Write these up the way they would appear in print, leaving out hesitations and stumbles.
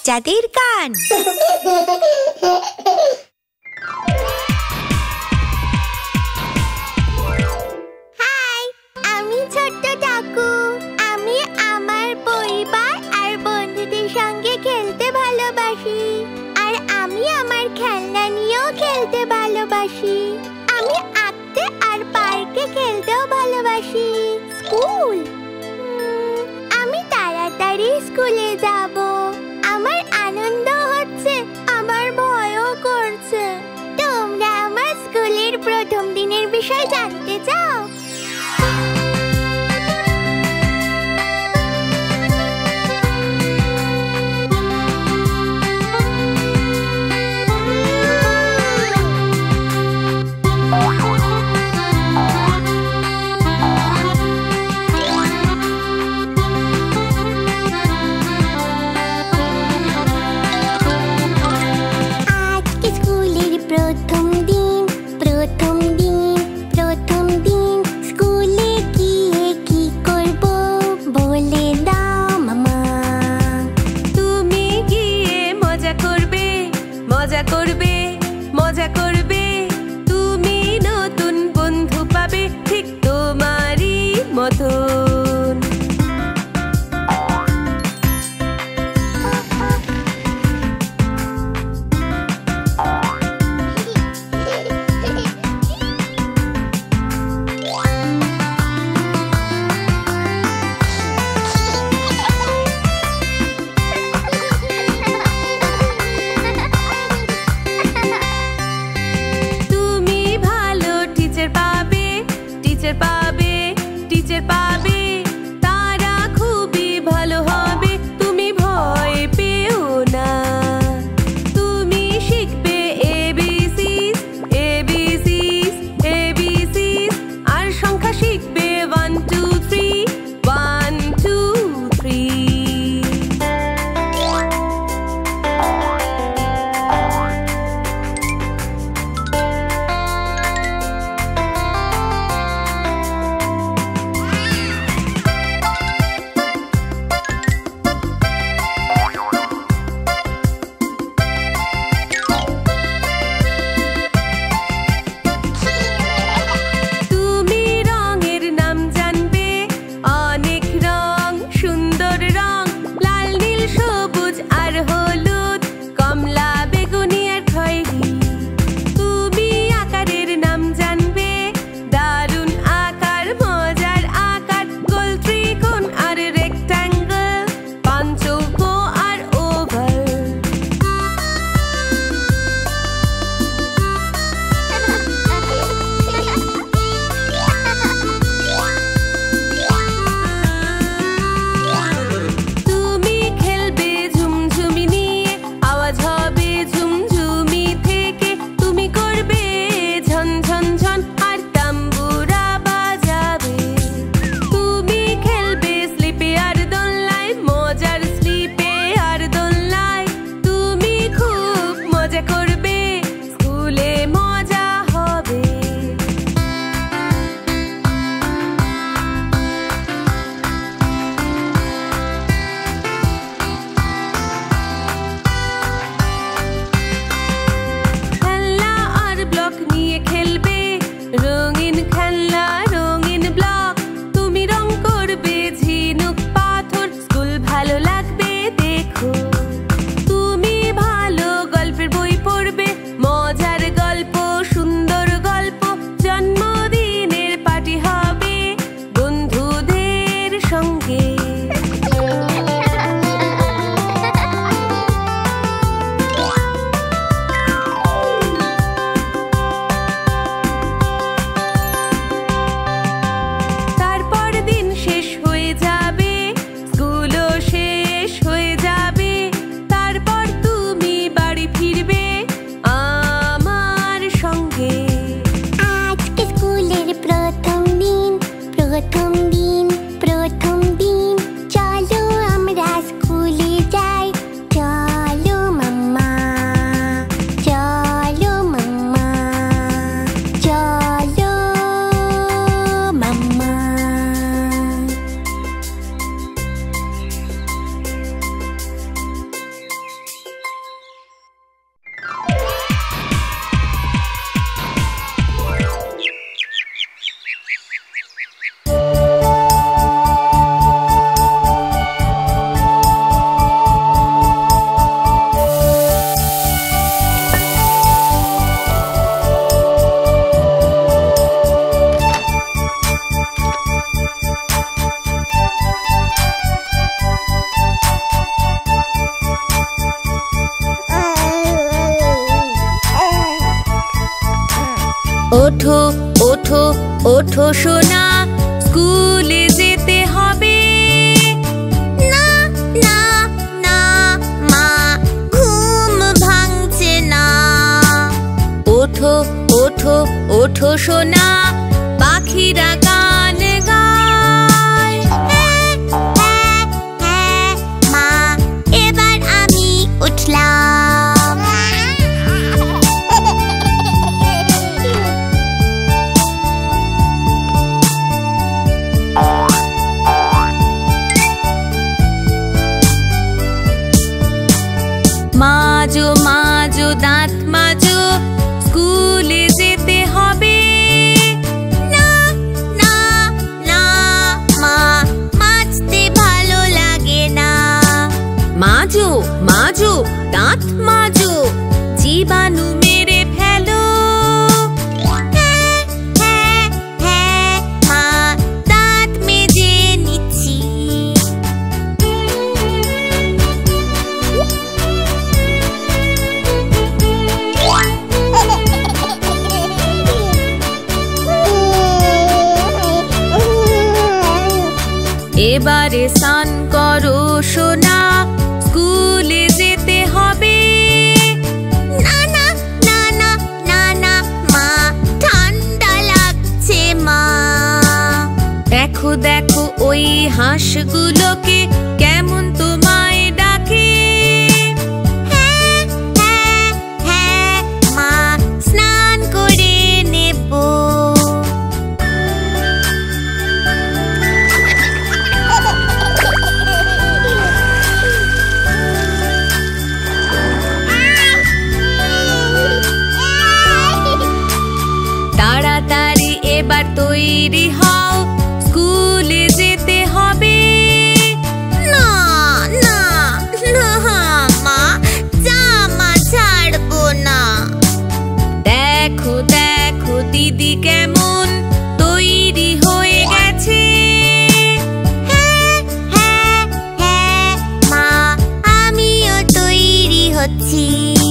বাচ্চাদের গান। হাই, আমি ছোট্ট টাকু। আমি আমার পরিবার আর বন্ধুদের সঙ্গে খেলতে ভালোবাসি। আর আমি আমার খেলনা নিয়েও খেলতে ভালোবাসি। আমি আঁকতে আর পার্কে খেলতেও ভালোবাসি। স্কুল, আমি তাড়াতাড়ি স্কুলে যাব। আমার আনন্দ হচ্ছে, আমার ভয়ও করছে। তোমরা আমার স্কুলের প্রথম দিনের বিষয় জানতে চাও? মজা করবে, তুমি নতুন বন্ধু পাবে ঠিক তোমারই মতন। টিচার পাবে, তারা খুবই ভালো হবে, তুমি ভয় পেও না। তুমি শিখবে এবিসিস, এবিসিস, এবিসিস, আর সংখ্যা শিখবে 1 2 3, 1 2 3। ওঠো ওঠো ওঠো সোনা, স্কুলে যেতে হবে। না না না মা, ঘুম ভাঙছে না। ওঠো ওঠো ওঠো সোনা, পাখিরা গান গায়। হ্যাঁ হ্যাঁ হ্যাঁ মা, এবার আমি উঠলাম। মাজো মাজো দাঁত মাজো, স্কুলে যেতে হবে। না না না মা, মাজতে ভালো লাগে না। মাজো মাজো দাঁত মাজো, জীবাণু মেরে ফেলো। হ্যাঁ হ্যাঁ হ্যাঁ মা, দাঁত মেজে নিচ্ছি। এবারে স্নান করো সোনা, স্কুলে যেতে হবে। না না না না না না মা, ঠান্ডা লাগছে মা। দেখো দেখো ওই হাঁসগুলোকে কেমন তোমায় ডাকে। হ্যাঁ হ্যাঁ হ্যাঁ মা, স্নান করে নেব। তাড়াতাড়ি এবার তৈরি হও, স্কুলে যেতে হবে। না না না মা, জামা ছাড়বো না। দেখো দেখো দিদি কেমন তৈরি হয়ে গেছে। হ্যাঁ হ্যাঁ হ্যাঁ মা, আমিও তৈরি হচ্ছি।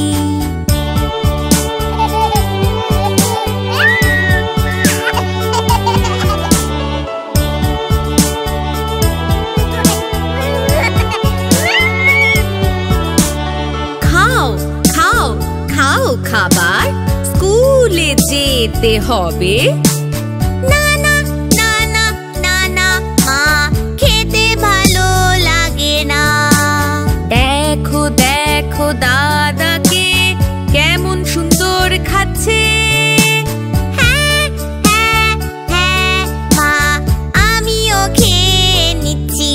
খাও খাও খাও খাবার, স্কুলে যেতে হবে। না না না না না না মা, খেতে ভালো লাগে না। দেখো দেখো দাদাকে কেমন সুন্দর খাচ্ছে। হ্যাঁ হ্যাঁ হ্যাঁ মা, আমিও খেয়ে নিচ্ছি।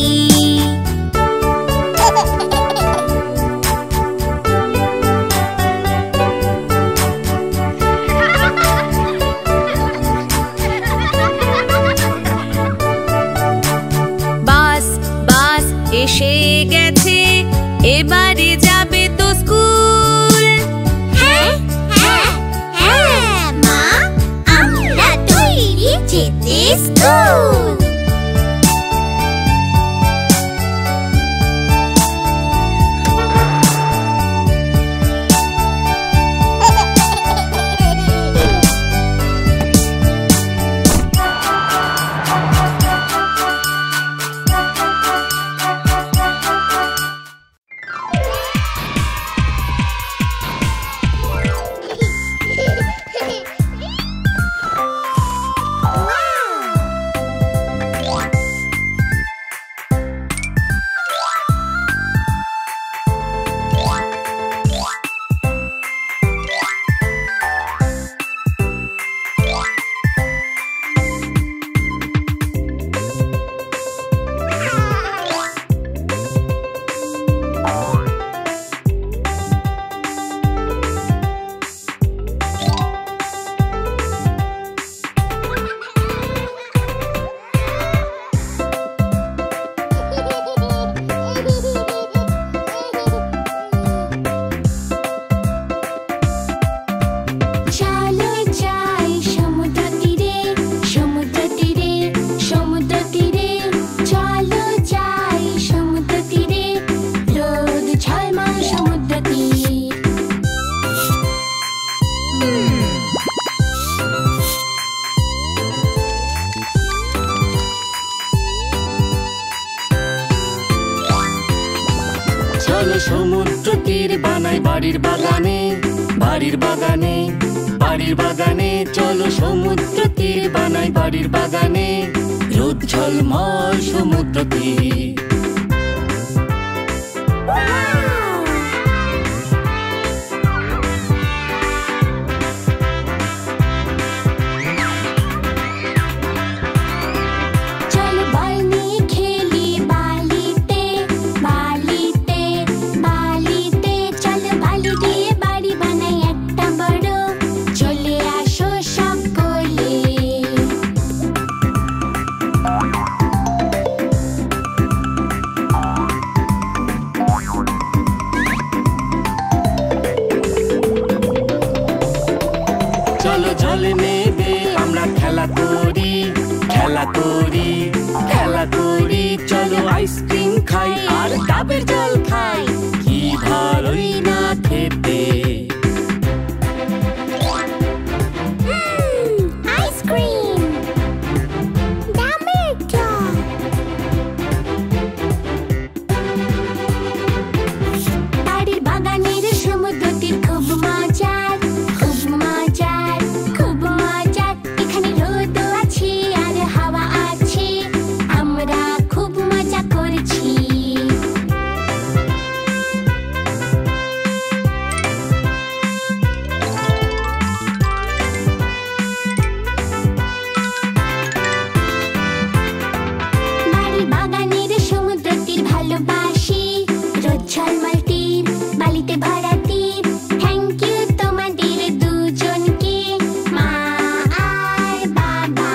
বাস বাস এসে গেছে, এবারে যাবে তো স্কুল। হ্যাঁ হ্যাঁ হ্যাঁ মা, আমরা তৈরি যেতে স্কুল। সমুদ্র তীর বানাই বাড়ির বাগানে, বাড়ির বাগানে, বাড়ির বাগানে। চলো সমুদ্র তীর বানাই বাড়ির বাগানে, রোদ ঝলমল সমুদ্র তীর। জলে নেবে আমরা খেলা করি, খেলা করি, খেলা করি। চলো আইসক্রিম খাই আর ডাবের জল খাই, কি ভালোই না খেতে। আইসক্রিম, ডাবের জল। বাড়ির বাগানের সমুদ্র তীর খুব মজার, খুব মজার, খুব মজার। এখানে রোদ আছে আর হাওয়া আছে, আমরা খুব মজা করছি। বাড়ির বাগানের সমুদ্র তীর ভালোবাসি, রোদ ঝলমল তীর, বালিতে ভরা তীর। থ্যাংক ইউ তোমাদের দুজনকে, মা আর বাবা।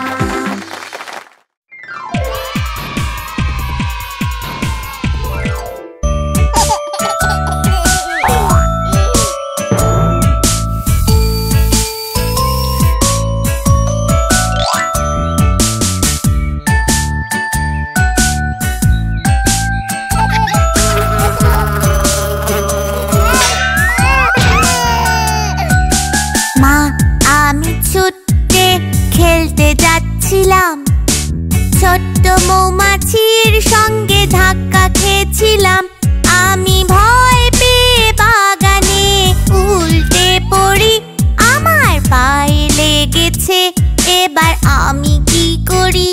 মা, আমি ছুটে খেলতে যাচ্ছিলাম, ছোট্ট মৌমাছির সঙ্গে ধাক্কা খেয়েছিলাম। আমি ভয় পেয়ে বাগানে উল্টে পড়ি, আমার পায়ে লেগেছে, এবার আমি কি করি?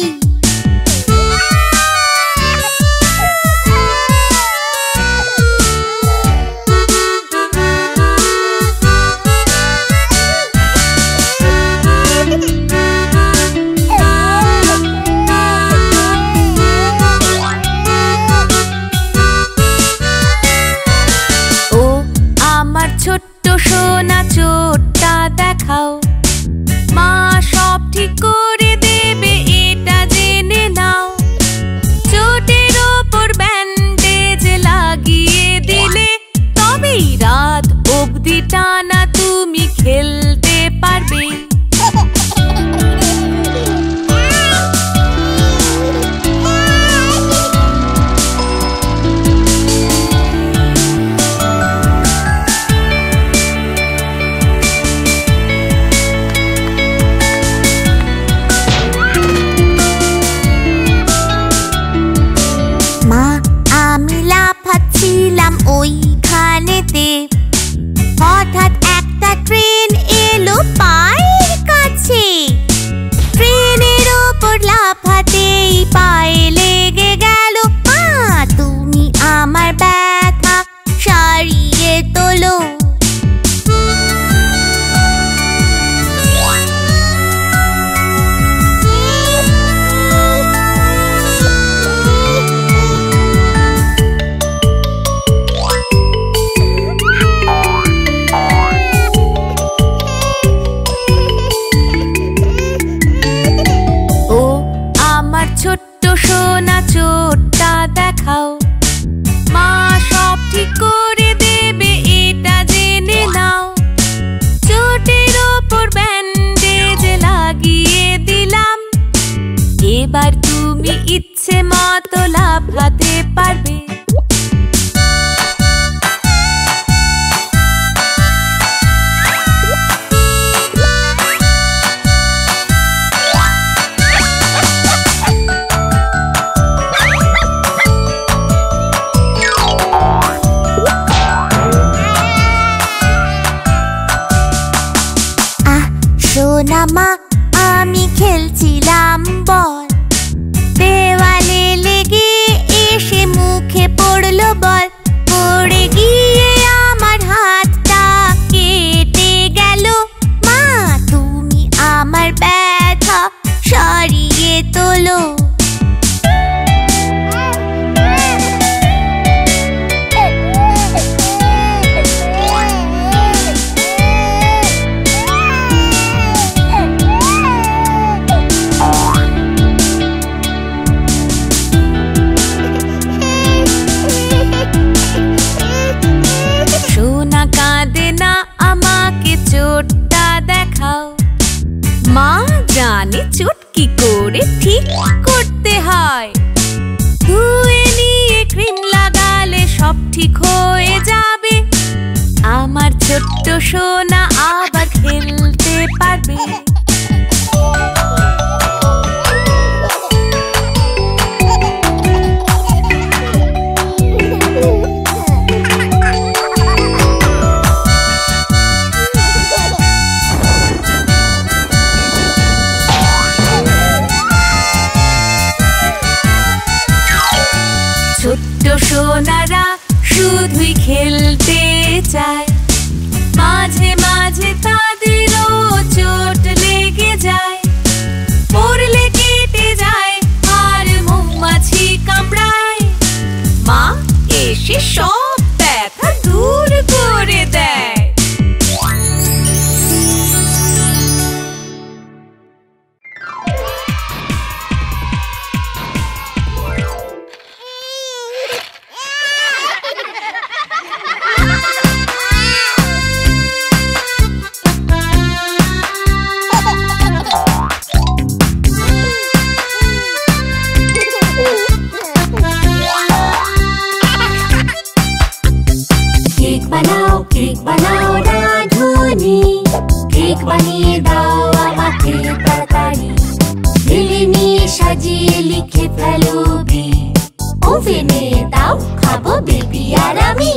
ও আমার ছোট্ট সোনা, চোটটা দেখাও। মা সব ঠিক করে দেবে, এটা জেনে নাও। চোটের ওপর ব্যান্ডেজ লাগিয়ে দিলে তবেই রাত অবধি টানা তুমি খেলতে পারবে। মা, আমি লাফাচ্ছিলাম ওইখানেতে, হঠাৎ একটা ট্রেন এলো পায়ের কাছে। ট্রেনের ওপর লাফাতেই পায়ে লেগে গেল। মা, তুমি আমার ব্যথা সারিয়ে তোলো। ও আমার ছোট্ট সোনা, চোটটা দেখাও। মা সব ঠিক করে দেবে, এটা জেনে নাও। চোটের ওপর ব্যান্ডেজ লাগিয়ে দিলাম, এবার তুমি ইচ্ছে মতো লাফাতে পারবে। মা আমি খেলছিলাম বল, দেওয়ালে লেগে এসে মুখে পড়লো বল, পড়ে গিয়ে আমার হাতটা কেটে গেল। মা তুমি আমার ব্যথা সরিয়ে তোলো। চোটটা দেখাও। মা জানে চোট কি করে ঠিক করতে হয়, ধুয়ে নিয়ে ক্রিম লাগালে সব ঠিক হয়ে যাবে। আমার ছোট্ট সোনা আবার খেলতে পারবে। ছোট্ট সোনারা শুধুই খেলতে চায়, মাঝে মাঝে তাদেরও চোট লেগে যায়, পড়লে কেটে যায় আর মৌমাছি কামড়ায়। মা এসে সব ব্যথা দূর করে দেয়। কেক বানাও রাধুনি, কেক বানিয়ে দাও আমাকে তাড়াতাড়ি, ঢেলে নিয়ে সাজিয়ে লিখে ফেলো বি, ওভেনে দাও খাবো বেবি আর আমি।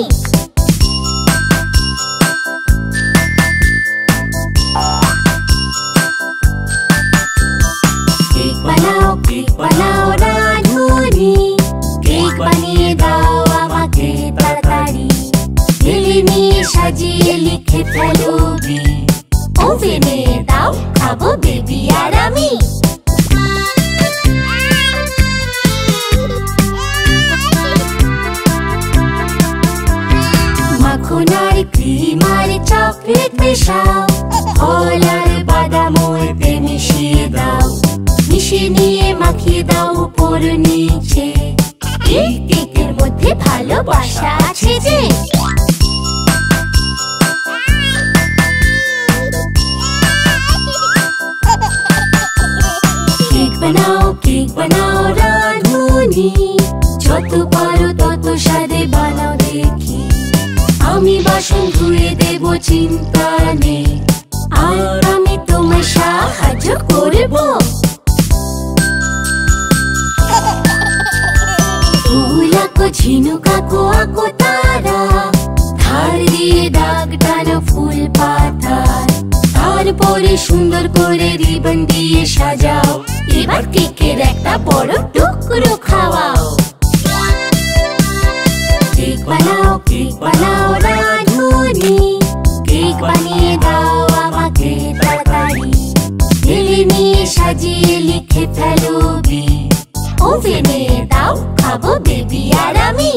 কেক বানাও রাধুনি, কেক বানিয়ে দাও আমাকে তাড়াতাড়ি, ঢেলে নিয়ে সাজিয়ে লিখে ফেলো বি, ওভেনে দাও খাবো বেবি আর আমি। মাখন আর ক্রিম আর চকলেট মেশাও, ফল আর বাদাম এতে মিশিয়ে দাও, মিশিয়ে নিয়ে মাখিয়ে দাও উপর নিচে, এই কেকের মধ্যে ভালোবাসা আছে যে। কেক বানাও রাধুনি, যত পারো তত স্বাদে বানাও দেখি, আমি বাসন ধুয়ে দেব চিন্তা নেই, আর আমি তোমায় সাহায্য করব। ফুল আঁকো ঝিনুক আঁকো আঁকো তারা, ধার দিয়ে দাগ টানো ফুল পাতার, তারপরে সুন্দর করে রিবন দিয়ে সাজাও, এবার কেকের একটা বড় টুকরো খাওয়াও। কেক বানাও রাধুনি, কেক বানিয়ে দাও আমাকে তাড়াতাড়ি, ঢেলে নিয়ে সাজিয়ে লিখে ফেলো বি, ওভেনে দাও খাবো বেবি আর আমি।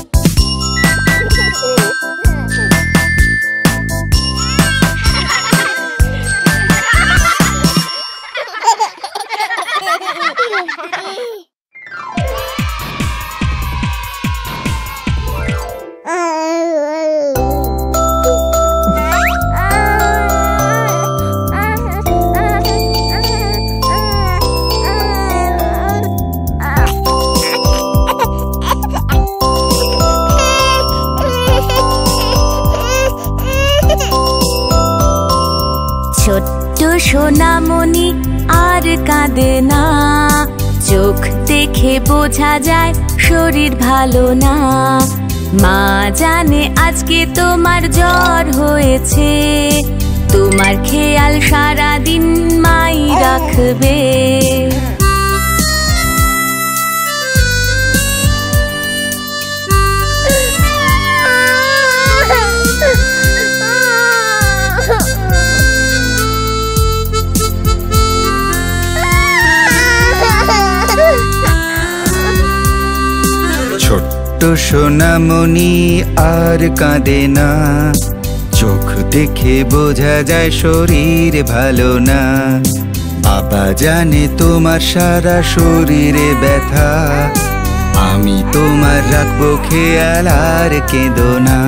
ছোট্ট সোনামণি আর কাঁদে না, চোখ দেখে বোঝা যায় শরীর ভালো না। মা জানে আজকে তোমার জ্বর হয়েছে, তোমার খেয়াল সারাদিন মাই রাখবে। ছোট্ট সোনামণি আর কাঁদে না, চোখ দেখে বোঝা যায় শরীর ভালো না। বাবা জানে তোমার সারা শরীরে ব্যথা, আমি তোমার রাখবো খেয়াল আর কেঁদো না।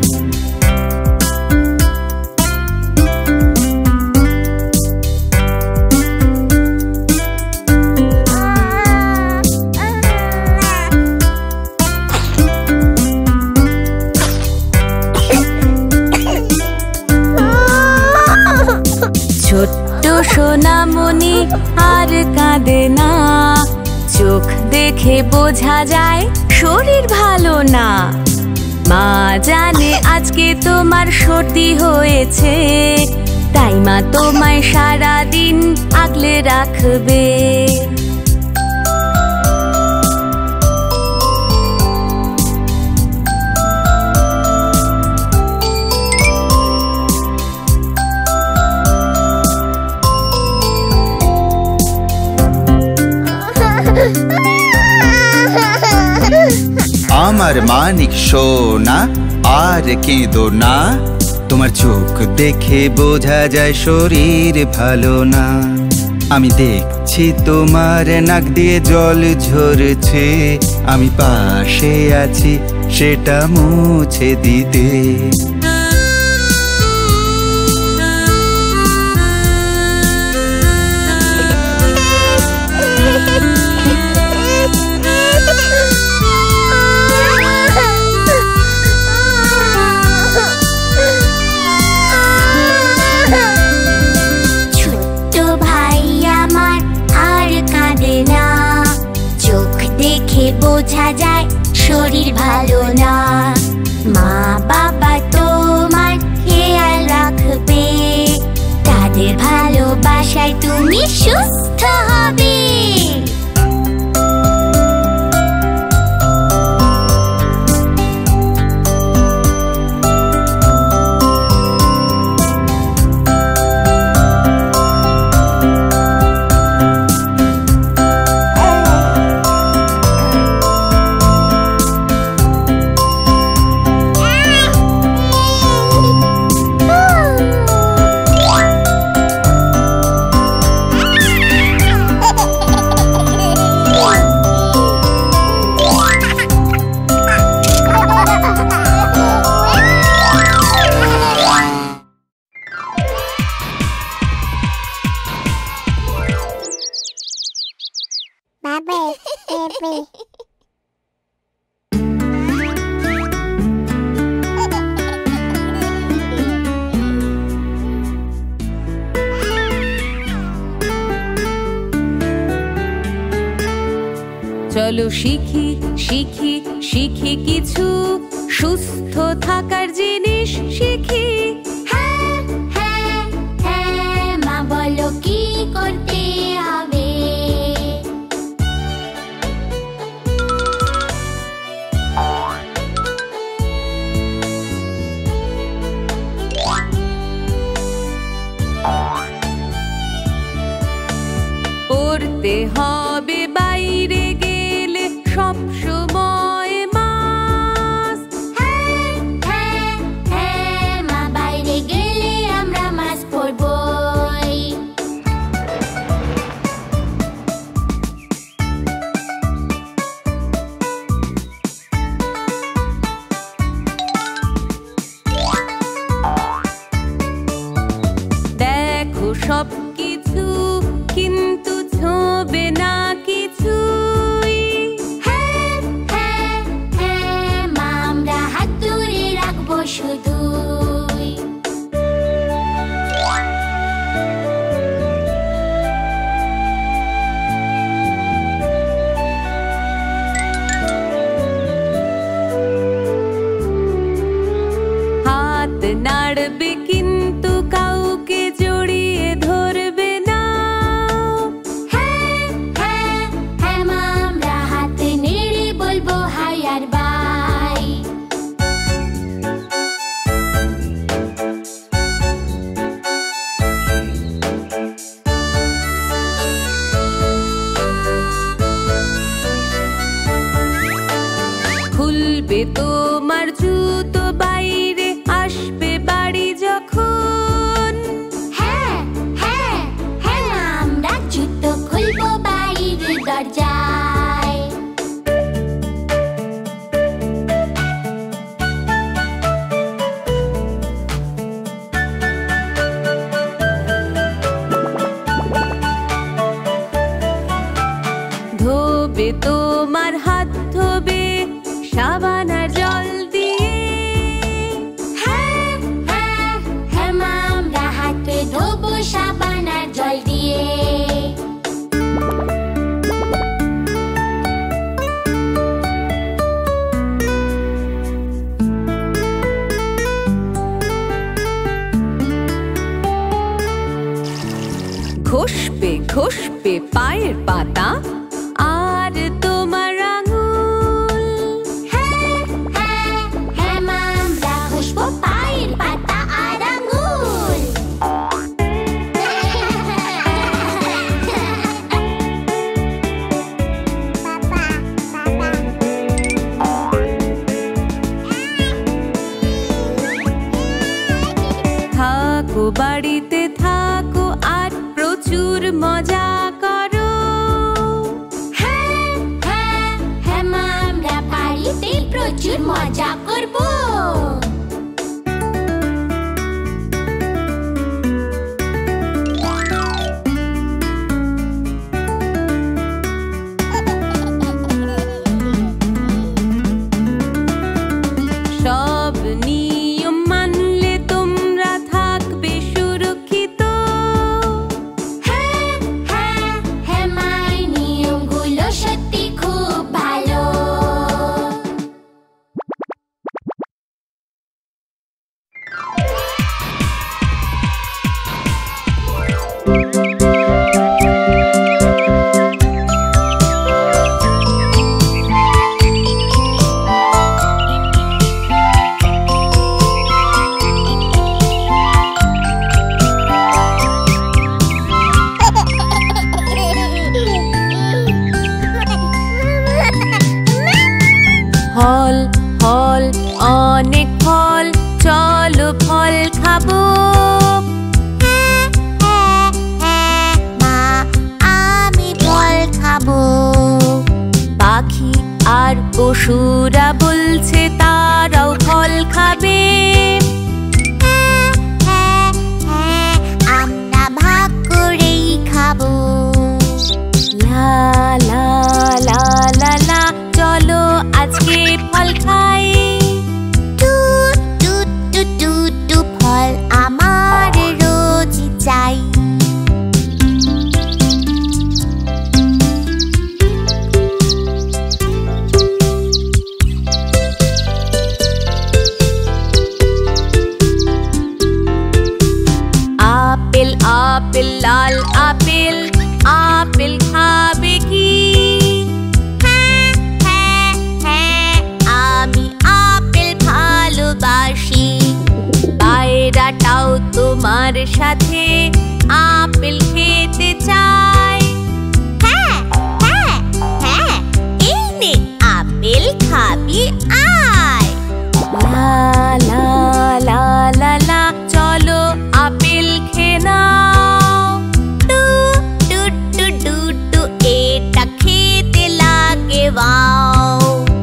ছোট্ট সোনামণি আর কাঁদে না, চোখ দেখে বোঝা যায় শরীর ভালো না। মা জানে আজকে তোমার সর্দি হয়েছে, তাই মা তোমায় সারাদিন আগলে রাখবে। আমার মানিক সোনা আর কেঁদো না, তোমার চোখ দেখে বোঝা যায় শরীর ভালো না। আমি দেখছি তোমার নাক দিয়ে জল ঝরছে, আমি পাশে আছি সেটা মুছে দিতে। বোঝা যায় শরীর ভালো না, মা বাবা তোমার খেয়াল রাখবে, তাদের ভালোবাসায় তুমি সুস্থ হবে। চলো শিখি শিখি শিখি কিছু সুস্থ থাকার জিনিস শিখি। হ্যাঁ হ্যাঁ হ্যাঁ, মা বলো কি করতে হবে। পড়তে হবে বাইরে গেলে সব সময় মাস্ক। হ্যাঁ হ্যাঁ হ্যাঁ, মা বাইরে গেলে আমরা মাস্ক পরবই। ধোবে তোমার জুতো বাইরে আসবে বাড়ি যখন। হ্যাঁ হ্যাঁ হ্যাঁ মা, আমরা জুতো খুলবো বাড়ির দরজায়। ধোবে তোমার হাত, ধোবে সাবান আর জল দিয়ে। হ্যাঁ হ্যাঁ হ্যাঁ মা, আমরা হাতে ধোবো সাবান আর জল দিয়ে। ঘষবে ঘষবে পায়ের পাতা আর তোমার আঙুল। হ্যাঁ হ্যাঁ হ্যাঁ মা, আমরা ঘষবো পায়ের পাতা আর আঙুল। থাকো বাড়িতে থাকো আর প্রচুর মজা করো। হ্যাঁ হ্যাঁ হ্যাঁ মা, আমরা বাড়িতে প্রচুর মজা করবো। সব নিয়ম মানলে তোমরা থাকবে সুরক্ষিত। হ্যাঁ হ্যাঁ হ্যাঁ মা, এই নিয়মগুলো সত্যি খুব ভালো। ফল ফল অনেক ফল, চলো ফল খাবো। হ্যাঁ হ্যাঁ হ্যাঁ মা, আমি ফল খাবো। পাখি আর পশুরা বলছে তারাও ফল খাবে। হ্যাঁ হ্যাঁ হ্যাঁ, আমরা ভাগ করেই খাবো। লা লা লা লা লা, চলো আজকে ফল খাই। টু টু টু টু টু, ফল আমার রোজ চাই। আপেল আপেল লাল আপেল, আপেল খাবে কি? হ্যাঁ হ্যাঁ হ্যাঁ, আমি আপেল ভালোবাসি। পায়রাটাও তোমার সাথে আপেল খেতে চায়। হ্যাঁ হ্যাঁ হ্যাঁ, এই নে আপেল খাবি আয়। লা লা লা লা লা, চলো আপেল খেয়ে নাও। টু টু টু টু টু, এটা খেতে লাগে ওয়াও।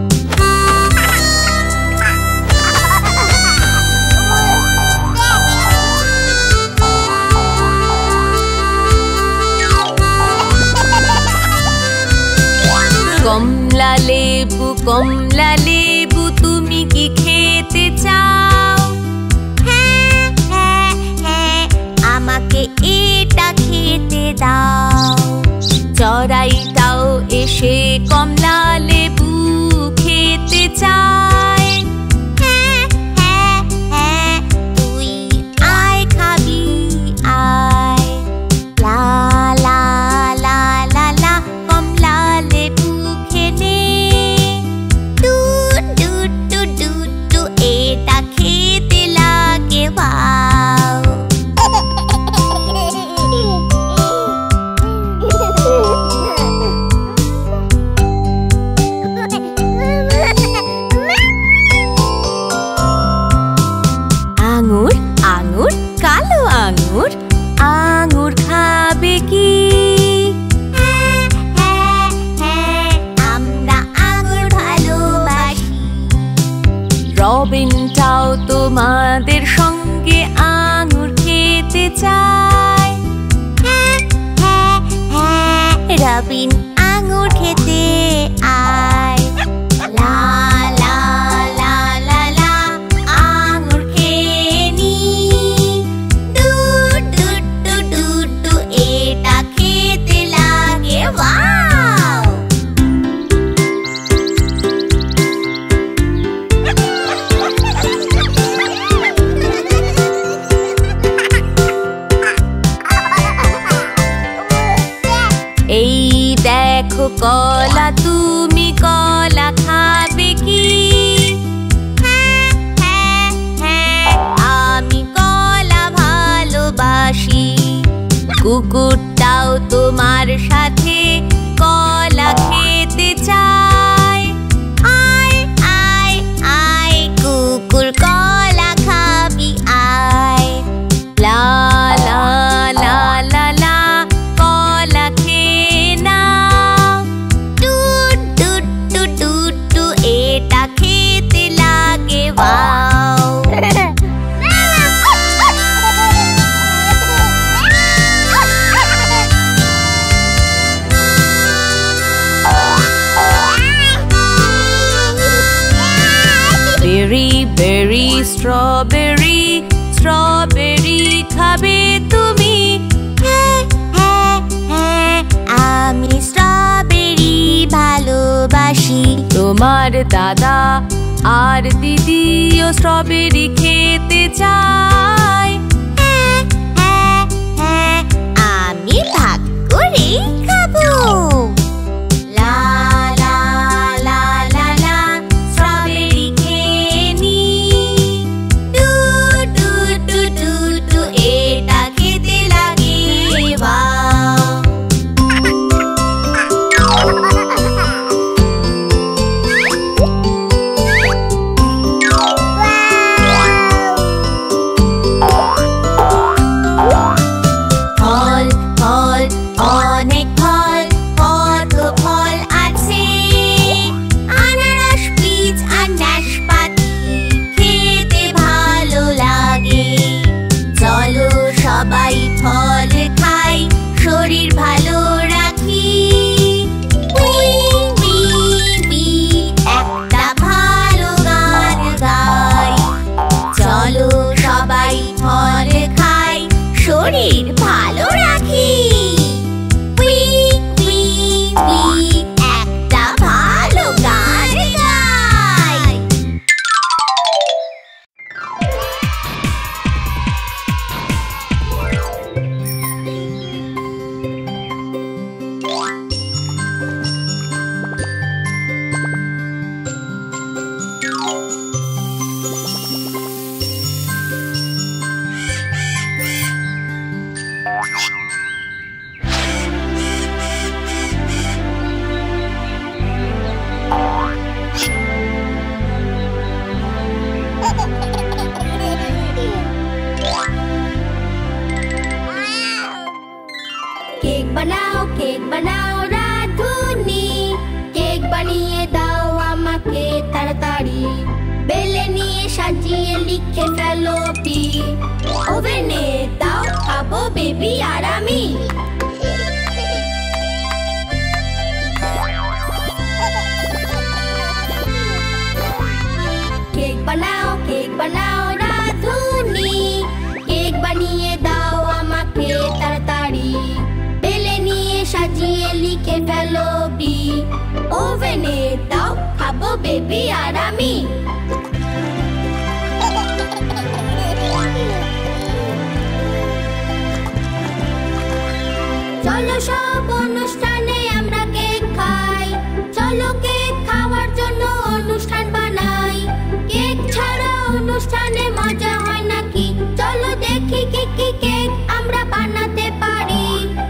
কমলা লেবু কমলা লেবু, তুমি কি খেতে চাও? হ্যাঁ হ্যাঁ হ্যাঁ, আমাকে এটা খেতে দাও। চড়াইটাও এসে কমলা লেবু খেতে চায়। হ্যাঁ হ্যাঁ হ্যাঁ, তুই আয় খাবি আয়। লা লা লা লা লা, কমলা লেবু খেলে। টু টু টু টু টু, এটা খেতে লাগে ওয়াও। রবিনটাও তোমাদের সঙ্গে আঙুর খেতে চায়। হ্যাঁ হ্যাঁ হ্যাঁ, রবিন আঙুর খেতে আয়। লা লা লা লা লা, আঙুর খেয়ে নি। ডু ডু ডু ডু ডু, এটা খেতে লাগে ওয়াও। এই দেখো কলা, তুমি কলা খাবে কি? হ্যাঁ হ্যাঁ হ্যাঁ, আমি কলা ভালোবাসি। কুকুরটাও তোমার সাথে কলা খেতে চায়। আয় আয় আয়, কুকুর কলা খাবি আয়। লা লা লা লা লা, কলা খেয়ে নাও। ডু ডু ডু ডু ডু, এটা খেতে লাগে wow. Berry berry strawberry, strawberry খাবে তুমি? হ্যাঁ হ্যাঁ হ্যাঁ, আমি স্ট্রবেরি ভালোবাসি। তোমার দাদা আর দিদিও স্ট্রবেরি খেতে চায়। হ্যাঁ হ্যাঁ হ্যাঁ, আমি ভাগ করে খাবো। লা লা লা লা লা, স্ট্রবেরি খেয়ে নি। ডু ডু ডু ডু ডু, এটা খেতে লাগে ওয়াও। ফল ফল, অনেক ফল, কত ফল আছে। আনারস, পিচ আর নাশপাতি খেতে ভালো লাগে। চলো সবাই ফল খাই, শরীর ভালো রাখি। উই উই উই, একটা ভালো গান গাই। চলো সবাই ফল খাই, শরীর ভালো রাখি। উই উই উই, একটা ভালো গান গাই। কেক বানাও রাধুনি, কেক বানিয়ে দাও আমাকে তাড়াতাড়ি। বেলে নিয়ে সাজিয়ে লিখে ফেলো পি, ওভেনে দাও খাবো বেবি আর আমি। কেক বানাও রাধুনি, কেক বানিয়ে দাও আমাকে তাড়াতাড়ি। বেলে নিয়ে সাজিয়ে লিখে ফেলো বি, ওভেনে দাও খাবো বেবি আর আমি। চলো সব অনুষ্ঠানে আমরা কেক খাই, চলো কেক খাওয়ার জন্য অনুষ্ঠান বানাই। কেক ছাড়া অনুষ্ঠানে মজা হয় নাকি? চলো দেখি কি কি কেক আমরা বানাতে পারি।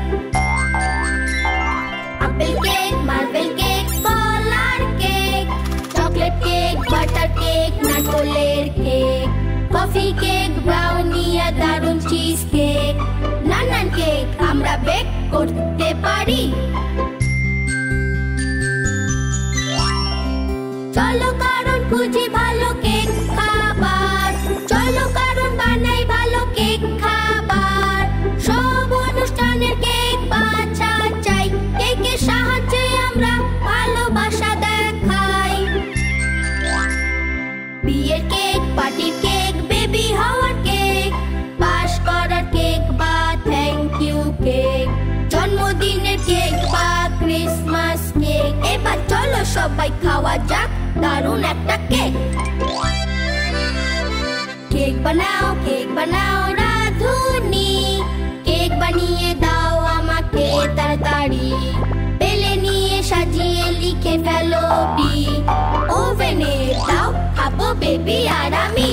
আপেল কেক, মার্বেল কেক, কলার cake, chocolate cake, butter cake, নারকেলের কেক, কফি কেক, ব্রাউনি আর দারুন চিজ কেক। নানান কেক আমরা বেক করতে পারি। চলো কারণ খুঁজি ভালো কেক খাই। সবাই খাওয়া যাক দারুণ একটা কেক। কেক বানাও রাধুনি, কেক বানিয়ে দাও আমাকে তাড়াতাড়ি। বেলে নিয়ে সাজিয়ে লিখে ফেলো বি, ওভেনে দাও খাবো বেবি আর আমি।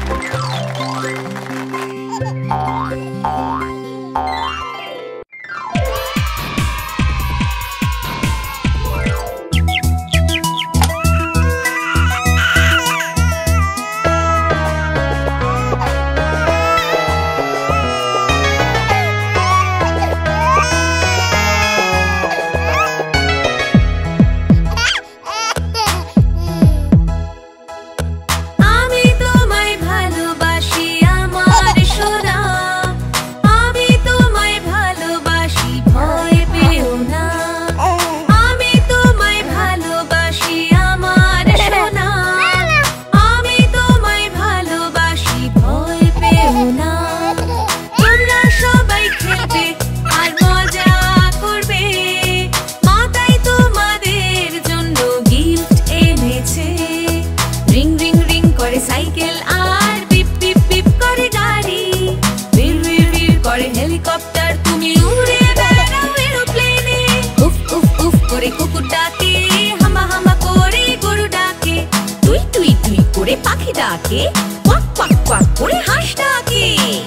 পাখি ডাকে, কোয়াক কোয়াক কোয়াক করে হাঁস ডাকে।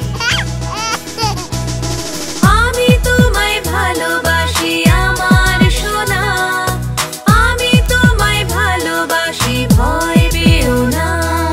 আমি তোমায় ভালোবাসি আমার সোনা, আমি তোমায় ভালোবাসি ভয় পেও না।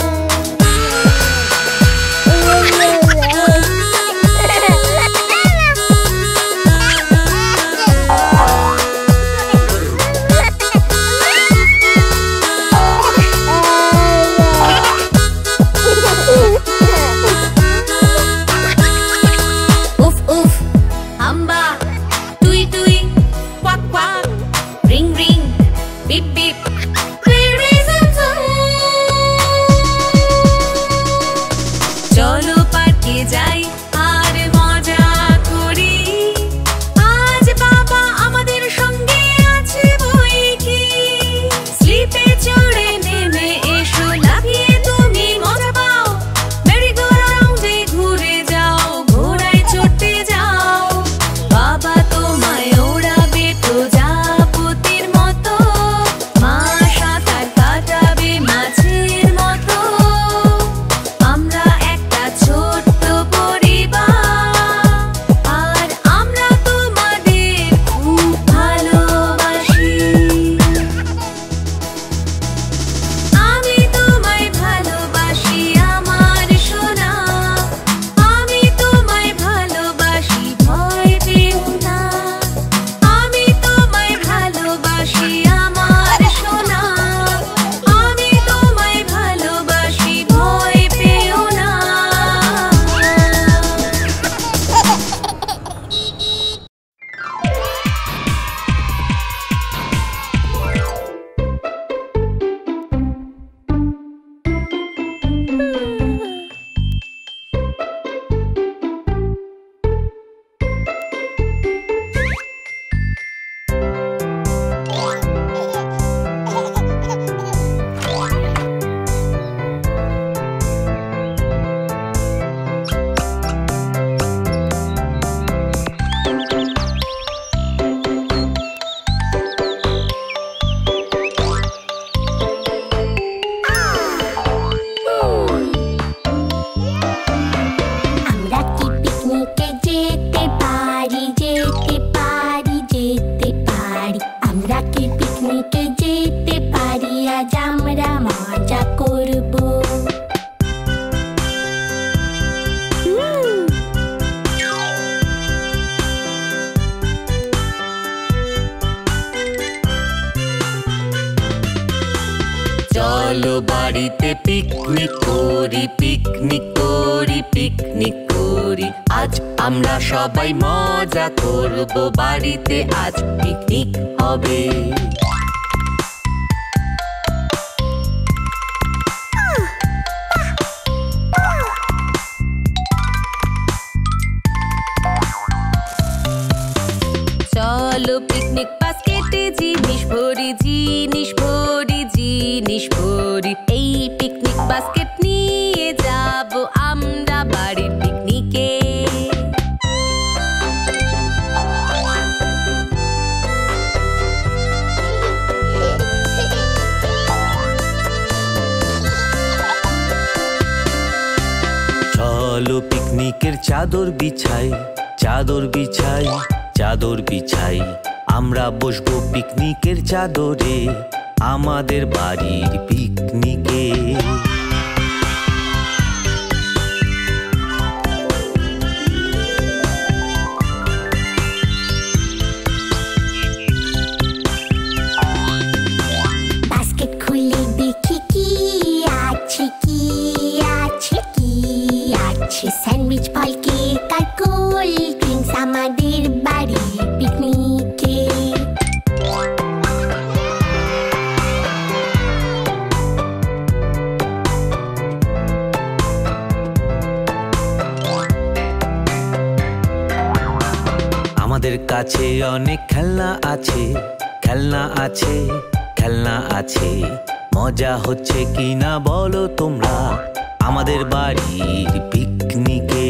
চলো পার্কে যাই আর মজা করি, আজ বাবা আমাদের সঙ্গে আছে বই কি। স্লিপে চড়ে নেমে এসো, লাগিয়ে তুমি মজা পাও, মেরি গো রাউন্ডে ঘুরে যাও, ঘোড়ায় চড়তে যাও। বাবা তোমায় ওড়াবে প্রজাপতির মতো, মা সাঁতার কাটাবে মাছের মতো। আমরা একটা ছোট্ট পরিবার, আর আমরা তোমাদের খুব ভালোবাসি। আমি তোমায় ভালোবাসি আমার সোনা, আমি তোমায় ভালোবাসি ভয় পেও না। আমি তোমায় ভালোবাসি আমার সোনা, আমি তোমায় ভালোবাসি ভয় পেও না। আমরা কি পিকনিকে যেতে পারি, যেতে পারি, যেতে পারি। আমরা কি পিকনিকে যেতে পারি, আজ আমরা মজা করব। চলো বাড়িতে পিকনিক করি, পিকনিক করি, পিকনিক করি। আজ আমরা সবাই মজা করব, বাড়িতে আজ পিকনিক হবে। চলো পিকনিক বাস্কেটে জিনিস ভরি, জিনিস ভরি। পিকনিকের চাদর বিছাই, চাদর বিছাই, চাদর বিছাই। আমরা বসবো পিকনিকের চাদরে, আমাদের বাড়ির পিকনিকে। বাস্কেট খুলে দেখি কি আছে, কি আছে, কি আছে। স্যান্ডউইচ, ফল, কেক আর কোল্ড ড্রিঙ্কস আমাদের বাড়ির পিকনিকে। আমাদের কাছে অনেক খেলনা আছে, খেলনা আছে, খেলনা আছে। মজা হচ্ছে কিনা বলো তোমরা আমাদের বাড়ির পিকনিকে।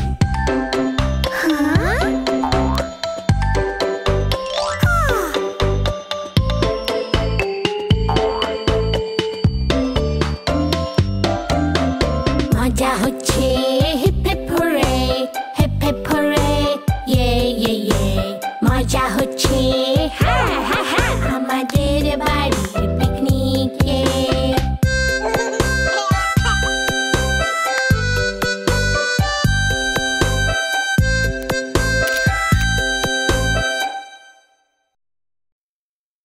মজা হচ্ছে hip hip hooray, hip hip hooray, yay yay ইয়ে। মজা হচ্ছে হ্যাঁ হ্যাঁ হ্যাঁ আমাদের বাড়ির পিকনিকে।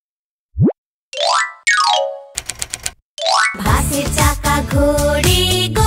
বাসের চাকা ঘোরে